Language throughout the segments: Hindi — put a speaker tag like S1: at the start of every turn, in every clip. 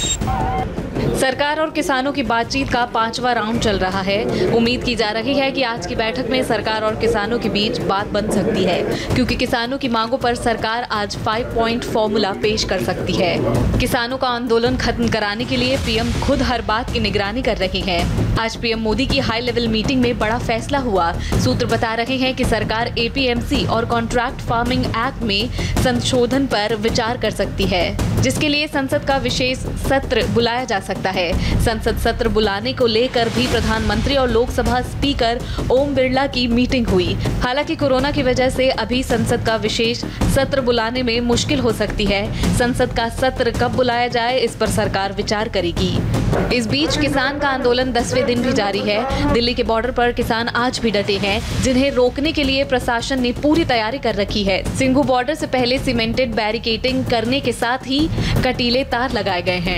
S1: सरकार और किसानों की बातचीत का 5वां राउंड चल रहा है। उम्मीद की जा रही है कि आज की बैठक में सरकार और किसानों के बीच बात बन सकती है, क्योंकि किसानों की मांगों पर सरकार आज 5 पॉइंट फॉर्मूला पेश कर सकती है। किसानों का आंदोलन खत्म कराने के लिए पीएम खुद हर बात की निगरानी कर रहे हैं। आज पीएम मोदी की हाई लेवल मीटिंग में बड़ा फैसला हुआ। सूत्र बता रहे हैं कि सरकार एपीएमसी और कॉन्ट्रैक्ट फार्मिंग एक्ट में संशोधन पर विचार कर सकती है, जिसके लिए संसद का विशेष सत्र बुलाया जा सकता है। संसद सत्र बुलाने को लेकर भी प्रधानमंत्री और लोकसभा स्पीकर ओम बिरला की मीटिंग हुई। हालांकि कोरोना की वजह से अभी संसद का विशेष सत्र बुलाने में मुश्किल हो सकती है। संसद का सत्र कब बुलाया जाए, इस पर सरकार विचार करेगी। इस बीच किसान का आंदोलन 10वें दिन भी जारी है। दिल्ली के बॉर्डर पर किसान आज भी डटे हैं, जिन्हें रोकने के लिए प्रशासन ने पूरी तैयारी कर रखी है। सिंघू बॉर्डर से पहले सीमेंटेड बैरिकेडिंग करने के साथ ही कटीले तार लगाए गए हैं।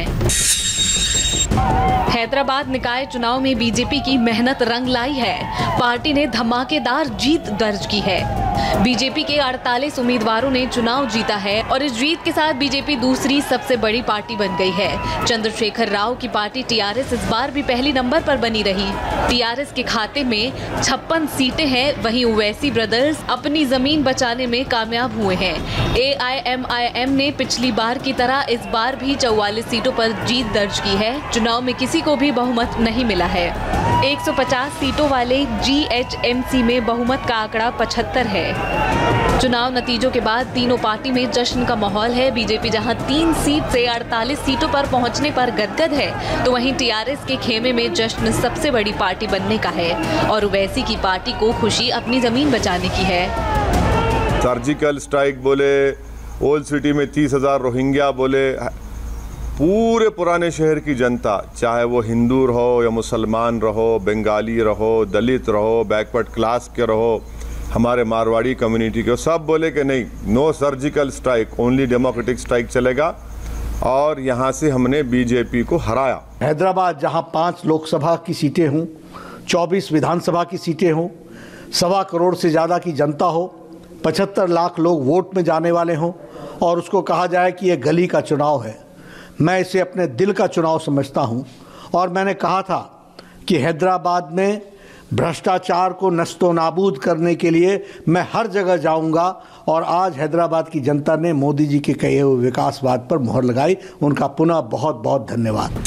S1: हैदराबाद निकाय चुनाव में बीजेपी की मेहनत रंग लाई है। पार्टी ने धमाकेदार जीत दर्ज की है। बीजेपी के 48 उम्मीदवारों ने चुनाव जीता है और इस जीत के साथ बीजेपी दूसरी सबसे बड़ी पार्टी बन गई है। चंद्रशेखर राव की पार्टी टीआरएस इस बार भी पहली नंबर पर बनी रही। टीआरएस के खाते में 56 सीटें हैं। वहीं ओवैसी ब्रदर्स अपनी जमीन बचाने में कामयाब हुए हैं। एआईएमआईएम ने पिछली बार की तरह इस बार भी 44 सीटों पर जीत दर्ज की है। चुनाव में किसी को भी बहुमत नहीं मिला है। 150 सीटों वाले जीएचएमसी में बहुमत का आंकड़ा 75 है। चुनाव नतीजों के बाद तीनों पार्टी में जश्न का माहौल है। बीजेपी जहां 3 सीट से 48 सीटों पर पहुंचने पर गदगद है, तो वहीं टीआरएस के खेमे में जश्न सबसे बड़ी पार्टी बनने का है और ओवैसी की पार्टी को खुशी अपनी जमीन बचाने की है।
S2: सर्जिकल स्ट्राइक बोले, ओल्ड सिटी में 30,000 रोहिंग्या बोले, पूरे पुराने शहर की जनता, चाहे वो हिंदू रहो या मुसलमान रहो, बंगाली रहो, दलित रहो, बैकवर्ड क्लास के रहो, हमारे मारवाड़ी कम्युनिटी के, सब बोले कि नहीं, no surgical strike, only democratic strike चलेगा। और यहाँ से हमने बीजेपी को हराया।
S3: हैदराबाद जहाँ 5 लोकसभा की सीटें हों, 24 विधानसभा की सीटें हों, 1.25 करोड़ से ज़्यादा की जनता हो, 75 लाख लोग वोट में जाने वाले हों और उसको कहा जाए कि ये गली का चुनाव है, मैं इसे अपने दिल का चुनाव समझता हूं। और मैंने कहा था कि हैदराबाद में भ्रष्टाचार को नस्तो नाबूद करने के लिए मैं हर जगह जाऊंगा और आज हैदराबाद की जनता ने मोदी जी के कहे हुए विकासवाद पर मोहर लगाई। उनका पुनः बहुत बहुत धन्यवाद।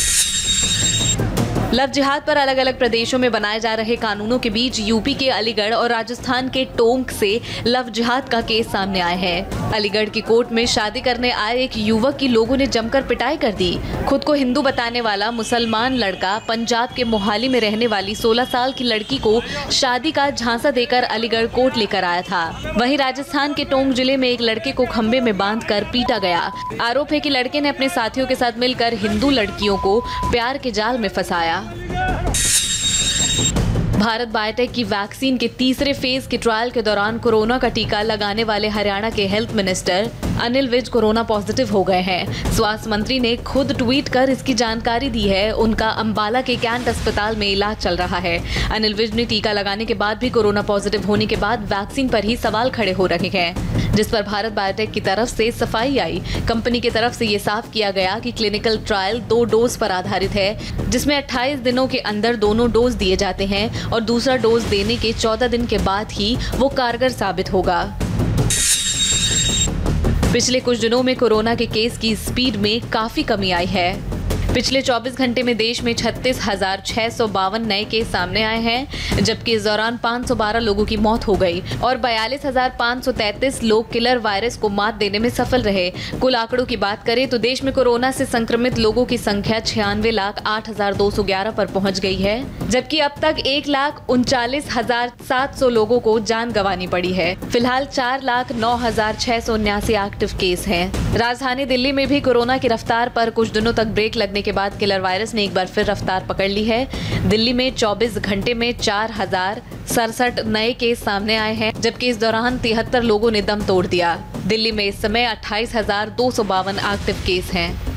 S1: लव जिहाद पर अलग अलग प्रदेशों में बनाए जा रहे कानूनों के बीच यूपी के अलीगढ़ और राजस्थान के टोंक से लव जिहाद का केस सामने आया है। अलीगढ़ की कोर्ट में शादी करने आए एक युवक की लोगों ने जमकर पिटाई कर दी। खुद को हिंदू बताने वाला मुसलमान लड़का पंजाब के मोहाली में रहने वाली 16 साल की लड़की को शादी का झांसा देकर अलीगढ़ कोर्ट लेकर आया था। वहीं राजस्थान के टोंक जिले में एक लड़के को खंबे में बांधकर पीटा गया। आरोप है कि लड़के ने अपने साथियों के साथ मिलकर हिंदू लड़कियों को प्यार के जाल में फंसाया। भारत बायोटेक की वैक्सीन के तीसरे फेज के ट्रायल के दौरान कोरोना का टीका लगाने वाले हरियाणा के health minister Anil Vij corona positive हो गए हैं। स्वास्थ्य मंत्री ने खुद ट्वीट कर इसकी जानकारी दी है। उनका अंबाला के कैंट अस्पताल में इलाज चल रहा है। अनिल विज ने टीका लगाने के बाद भी कोरोना पॉजिटिव होने के बाद वैक्सीन पर ही सवाल खड़े हो रहे हैं, जिस पर भारत बायोटेक की तरफ से सफाई आई। कंपनी की तरफ से ये साफ किया गया कि क्लिनिकल ट्रायल 2 डोज पर आधारित है, जिसमें 28 दिनों के अंदर दोनों डोज दिए जाते हैं और दूसरा डोज देने के 14 दिन के बाद ही वो कारगर साबित होगा। पिछले कुछ दिनों में कोरोना के केस की स्पीड में काफी कमी आई है। पिछले 24 घंटे में देश में 36,652 नए केस सामने आए हैं, जबकि इस दौरान 512 लोगों की मौत हो गई और 42,533 लोग किलर वायरस को मात देने में सफल रहे। कुल आंकड़ों की बात करें तो देश में कोरोना से संक्रमित लोगों की संख्या 96,08,211 पर पहुंच गई है, जबकि अब तक 1,39,700 लोगों को जान गंवानी पड़ी है। फिलहाल 4,09,679 एक्टिव केस हैं। राजधानी दिल्ली में भी कोरोना की रफ्तार पर कुछ दिनों तक ब्रेक लगने के बाद किलर वायरस ने एक बार फिर रफ्तार पकड़ ली है। दिल्ली में 24 घंटे में 4,067 नए केस सामने आए हैं, जबकि इस दौरान 73 लोगों ने दम तोड़ दिया। दिल्ली में इस समय 28,252 एक्टिव केस हैं।